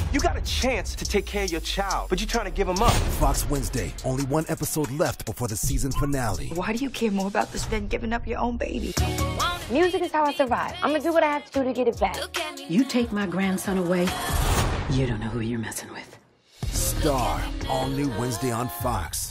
You got a chance to take care of your child, but you're trying to give him up. Fox Wednesday. Only one episode left before the season finale. Why do you care more about this than giving up your own baby? Music is how I survive. I'm gonna do what I have to do to get it back. You take my grandson away, you don't know who you're messing with. Star. All new Wednesday on Fox.